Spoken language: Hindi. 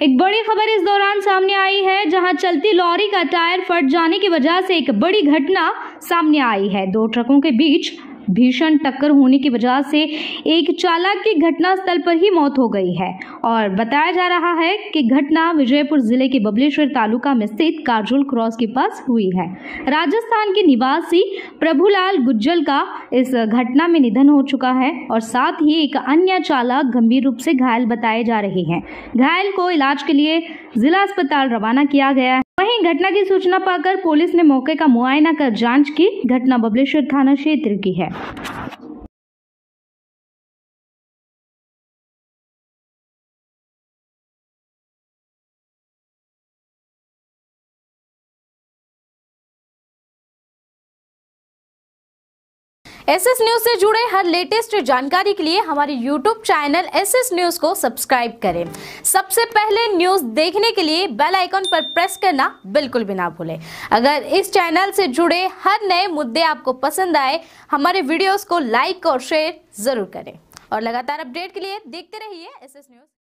एक बड़ी खबर इस दौरान सामने आई है, जहां चलती लॉरी का टायर फट जाने की वजह से एक बड़ी घटना सामने आई है। दो ट्रकों के बीच भीषण टक्कर होने की वजह से एक चालक की घटनास्थल पर ही मौत हो गई है और बताया जा रहा है कि घटना विजयपुर जिले के बबलेश्वर तालुका में स्थित काजोल क्रॉस के पास हुई है। राजस्थान के निवासी प्रभुलाल गुज्जल का इस घटना में निधन हो चुका है और साथ ही एक अन्य चालक गंभीर रूप से घायल बताए जा रहे हैं। घायल को इलाज के लिए जिला अस्पताल रवाना किया गया है। वहीं घटना की सूचना पाकर पुलिस ने मौके का मुआयना कर जांच की। घटना बबलेश्वर थाना क्षेत्र की है। एसएस न्यूज से जुड़े हर लेटेस्ट जानकारी के लिए हमारे यूट्यूब चैनल एसएस न्यूज को सब्सक्राइब करें। सबसे पहले न्यूज देखने के लिए बेल आइकन पर प्रेस करना बिल्कुल भी ना भूलें। अगर इस चैनल से जुड़े हर नए मुद्दे आपको पसंद आए, हमारे वीडियोस को लाइक और शेयर जरूर करें और लगातार अपडेट के लिए देखते रहिए एसएस न्यूज।